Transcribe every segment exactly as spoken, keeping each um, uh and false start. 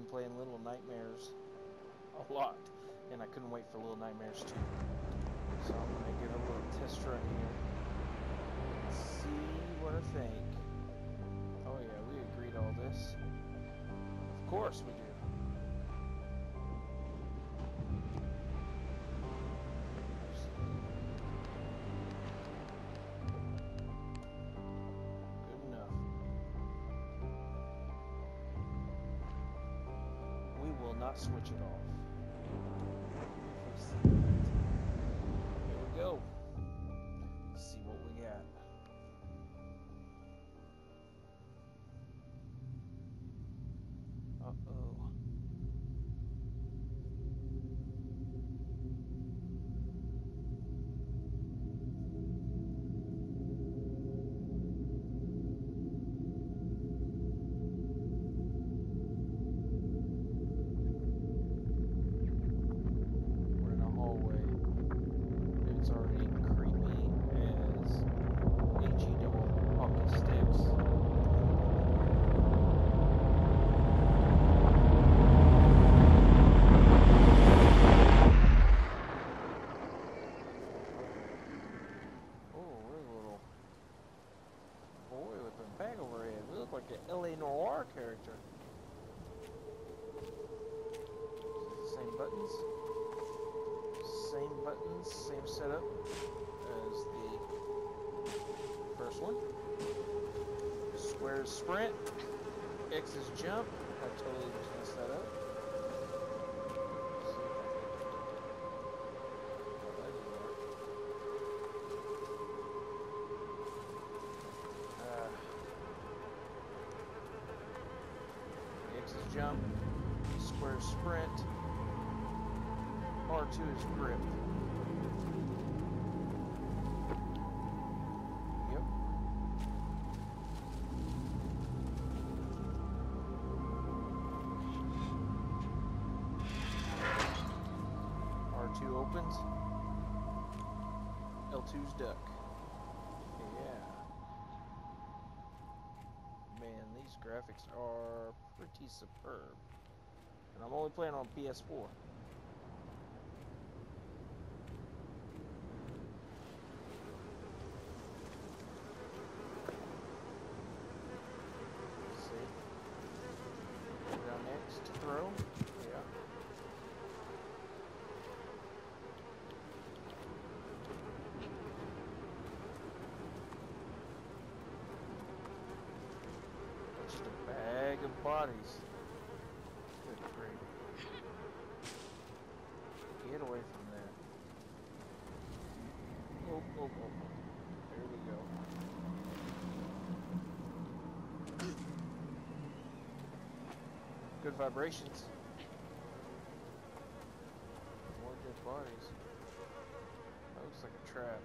been playing Little Nightmares a lot, and I couldn't wait for Little Nightmares two. So I'm gonna give it a little test run here. See what I think. Oh yeah, we agreed all this. Of course we do. Good enough. We will not switch it off. Here we go. Let's see what we got. Uh-oh. We're in a hallway. It's already creepy as H E double hockey sticks. Bag over here. We look like an L A Noire character. Same buttons. Same buttons, same setup as the first one. Square is sprint. X is jump. I totally just messed that up. Jump, square sprint, R two is grip. Yep. R two opens, L two's duck. These graphics are pretty superb, and I'm only playing on P S four. Let's see. Down next, throw. Yeah. Just a bag of bodies. Good grief. Get away from that. Oh, oh, oh, oh. There we go. Good vibrations. More dead bodies. That looks like a trap.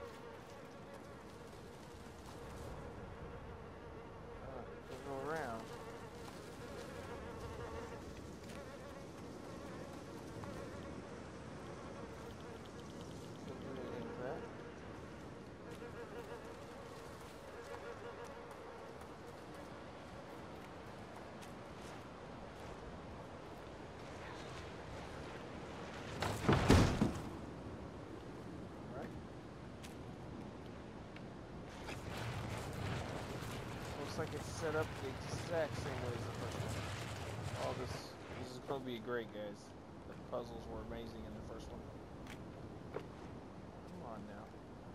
Go around. Don't do anything with that. Alright. Looks like it's set up the exact same way as the first one. All this, this is going to be great, guys. The puzzles were amazing in the first one. Come on now.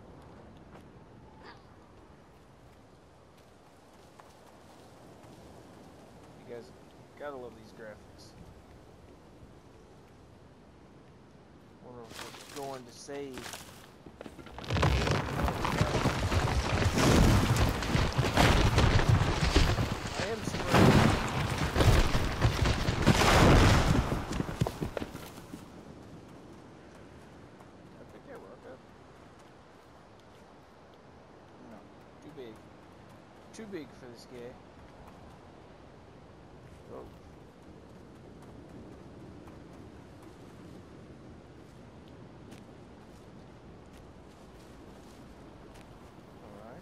You guys gotta love these graphics. Wonder if we're going to save. I am spreading. I think that worked out. No, too big. Too big for this guy. Oh. Alright.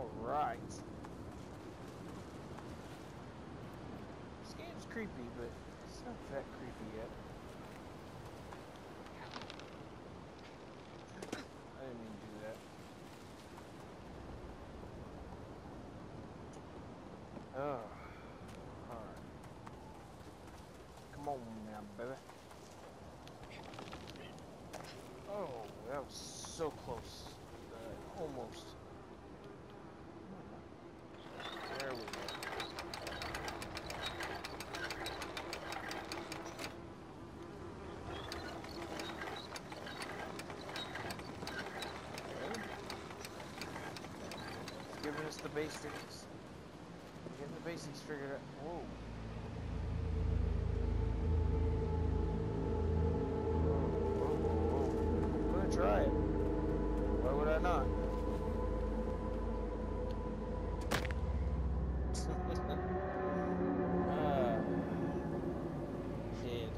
Alright. This game's creepy, but it's not that creepy yet. I didn't mean to do that. Oh. Alright. Come on now, baby. Oh, that was so close. Uh, almost. There we go. Okay. Giving us the basics. Getting the basics figured out. Whoa. Try it. Why would I not? uh, dead.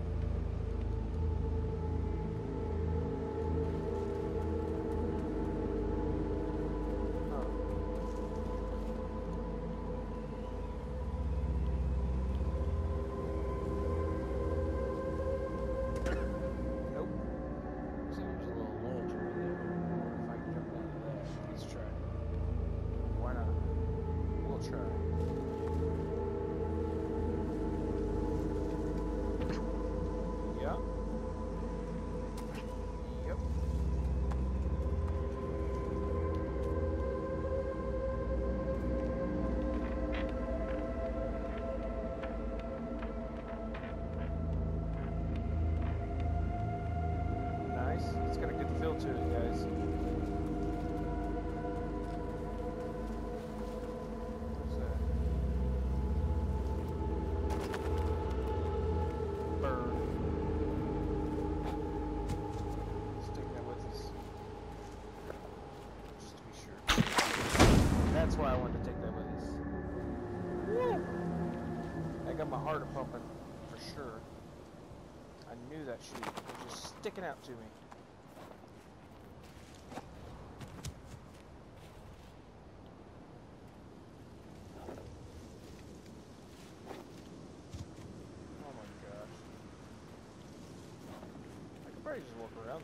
Huh. Nope. So there's a little ledge over there. If I can jump down to that, let's try. Why not? We'll try. Yep. Yep. Nice. It's got a good feel to it, guys. What's that? Bird. Let's take that with us. Just to be sure. That's why I wanted to take that with us. Woo! I got my heart a pumping for sure. I knew that sheep was just sticking out to me. Oh my gosh. I could probably just walk around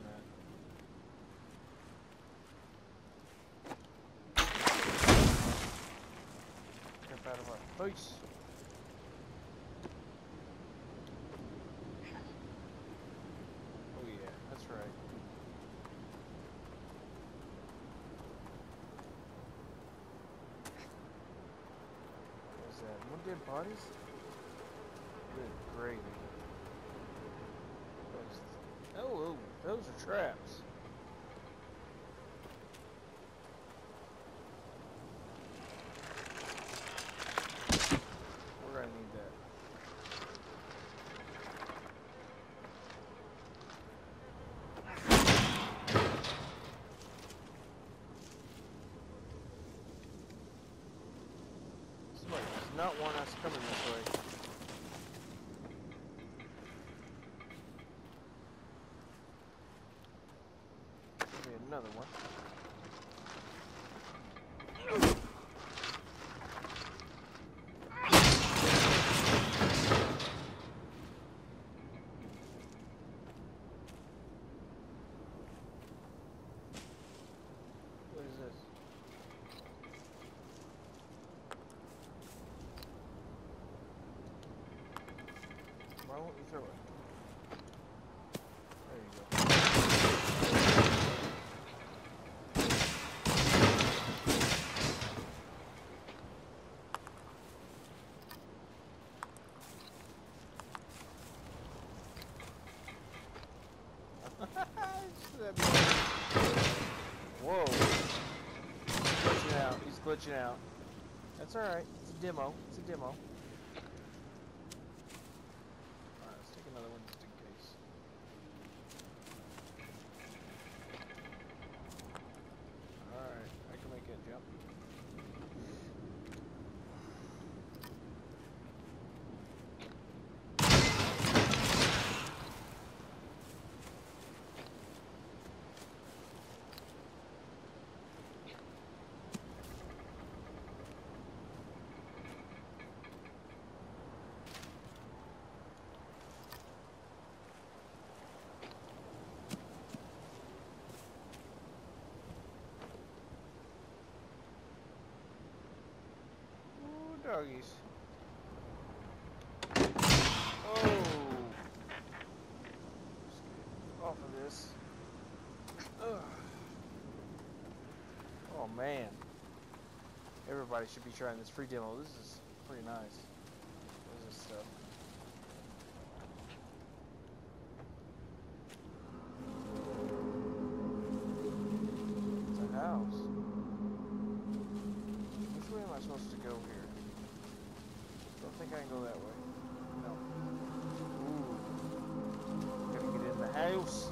that. Jump out of our face. Oh yeah, that's right. What is that? More dead bodies? Good gravy. Those, oh, oh, those are traps. We're gonna need that. Somebody does not want us coming this way. Maybe another one. What is this? Why won't you throw it? There you go. Whoa. He's glitching out. He's glitching out. That's alright. It's a demo. It's a demo. Alright, let's take another one just in case. Alright, I can make it jump. doggies. Oh! Let's get off of this. Ugh. Oh man. Everybody should be trying this free demo. This is pretty nice. What is this stuff? It's a house. Which way am I supposed to go here? Don't think I can go that way. No. Ooh. Gotta get in the house.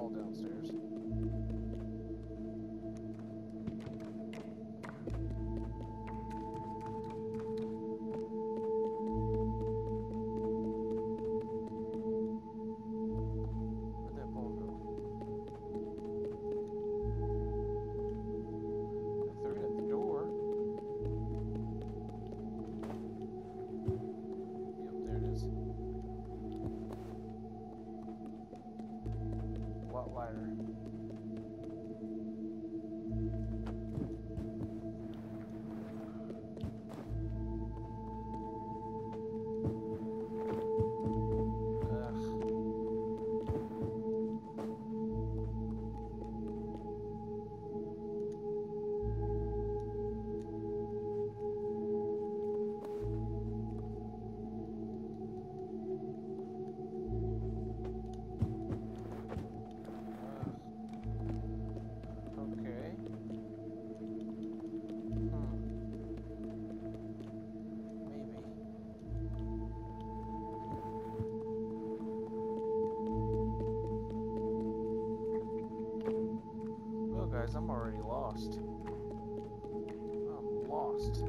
all downstairs. Where'd that ball go? I threw it at the door. Yep, there it is. A lot lighter. I'm already lost. I'm lost.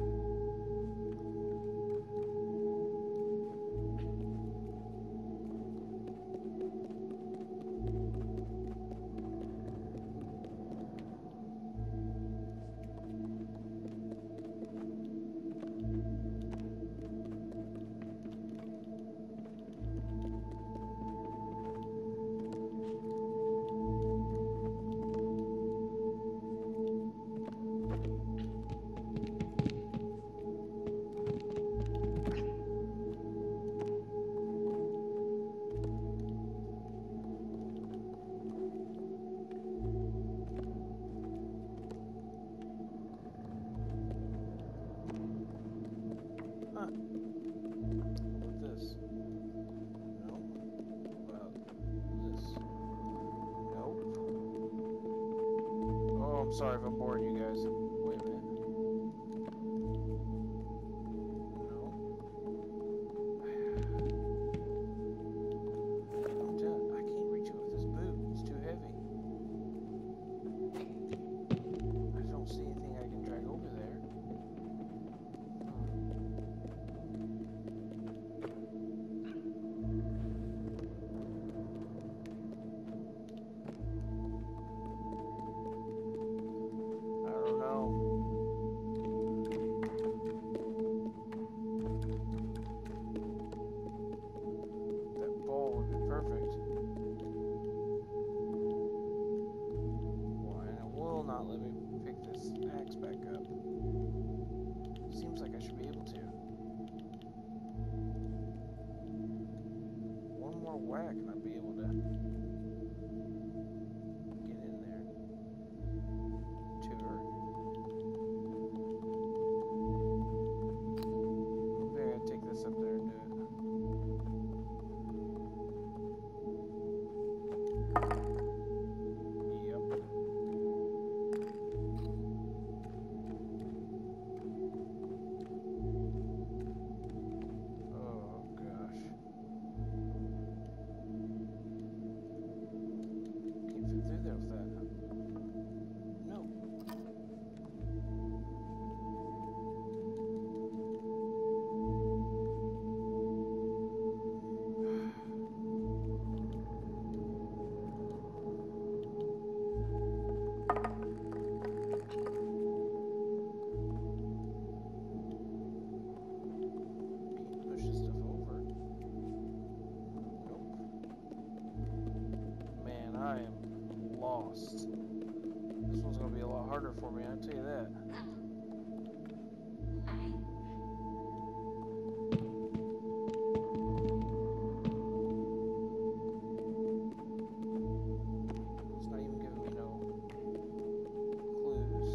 Sorry if I'm boring you guys. Wait a minute. No. I'm done. I can't reach it with this boot. It's too heavy. I don't see anything I can drag over there. Whack and I'd be able to get in there. Tour. Maybe I gotta take this up there and do it. Yep. Oh gosh. Through there with that. No. Push this stuff over. Nope. Man, I am lost. This one's gonna be a lot harder for me, I'll tell you that. It's not even giving me no clues.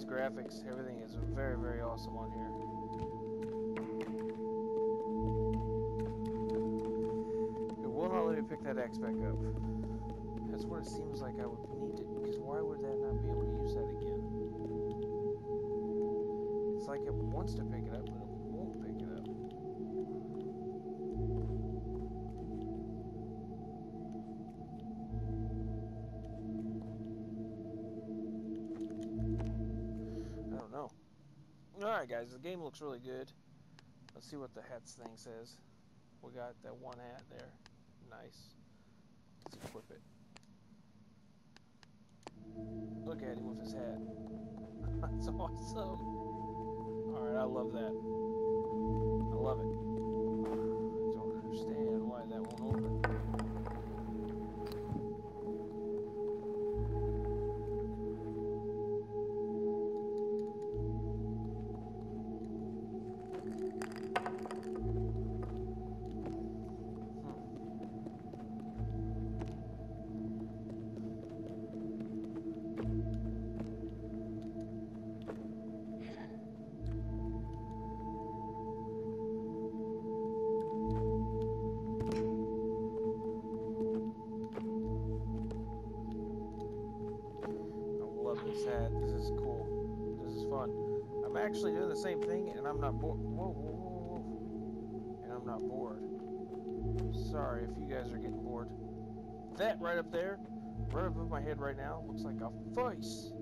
graphics, everything is very, very awesome on here. It will not let me pick that X back up. That's what it seems like I would need to, because why would that not be able to use that again? It's like it wants to pick it up, but it won't pick it up. I don't know. Alright guys, the game looks really good. Let's see what the hats thing says. We got that one hat there. Nice. Let's equip it. Look at him with his hat. That's awesome. Alright, I love that. I love it. I don't understand why that won't open. This hat. This is cool. This is fun. I'm actually doing the same thing, and I'm not bored. Whoa, whoa, whoa, whoa. And I'm not bored. Sorry if you guys are getting bored. That right up there, right above my head right now, looks like a face.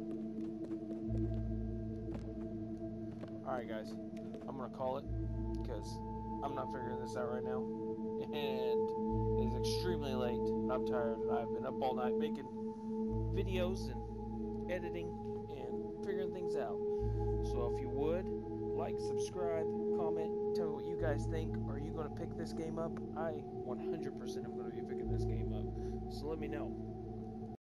Alright, guys. I'm going to call it, because I'm not figuring this out right now. And it is extremely late, and I'm tired, and I've been up all night making videos and editing and figuring things out. So if you would, like, subscribe, comment, tell me what you guys think. Are you going to pick this game up? I one hundred percent am going to be picking this game up. So let me know.